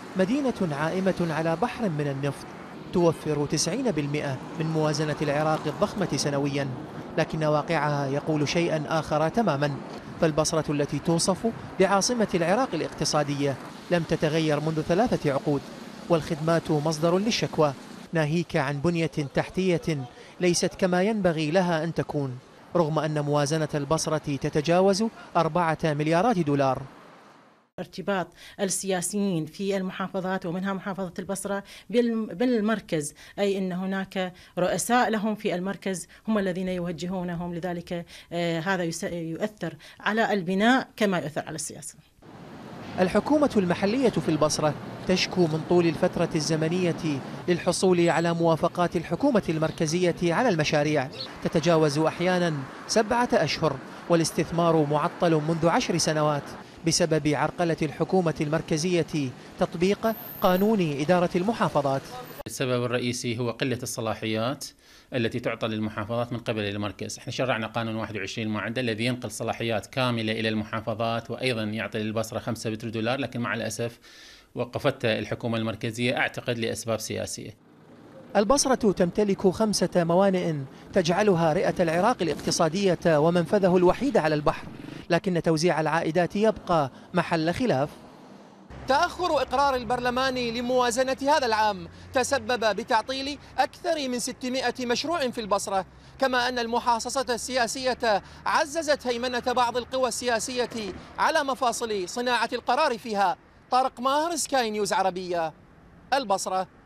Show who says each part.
Speaker 1: مدينة عائمة على بحر من النفط توفر 90% من موازنة العراق الضخمة سنويا، لكن واقعها يقول شيئا آخر تماما. فالبصرة التي توصف بعاصمة العراق الاقتصادية لم تتغير منذ 3 عقود، والخدمات مصدر للشكوى، ناهيك عن بنية تحتية ليست كما ينبغي لها أن تكون، رغم أن موازنة البصرة تتجاوز 4 مليارات دولار.
Speaker 2: ارتباط السياسيين في المحافظات ومنها محافظة البصرة بالمركز، أي أن هناك رؤساء لهم في المركز هم الذين يوجهونهم، لذلك هذا يؤثر على البناء كما يؤثر على السياسة.
Speaker 1: الحكومة المحلية في البصرة تشكو من طول الفترة الزمنية للحصول على موافقات الحكومة المركزية على المشاريع، تتجاوز أحيانا 7 أشهر، والاستثمار معطل منذ 10 سنوات بسبب عرقلة الحكومة المركزية تطبيق قانون إدارة المحافظات.
Speaker 3: السبب الرئيسي هو قلة الصلاحيات التي تعطى للمحافظات من قبل المركز. احنا شرعنا قانون 21 معدل الذي ينقل صلاحيات كاملة إلى المحافظات، وأيضا يعطي للبصرة 5 بتر، لكن مع الأسف وقفت الحكومة المركزية أعتقد لأسباب سياسية.
Speaker 1: البصرة تمتلك 5 موانئ تجعلها رئة العراق الاقتصادية ومنفذه الوحيد على البحر، لكن توزيع العائدات يبقى محل خلاف. تأخر إقرار البرلمان لموازنة هذا العام تسبب بتعطيل أكثر من 600 مشروع في البصرة، كما أن المحاصصة السياسية عززت هيمنة بعض القوى السياسية على مفاصل صناعة القرار فيها. طارق ماهر، سكاي نيوز عربية، البصرة.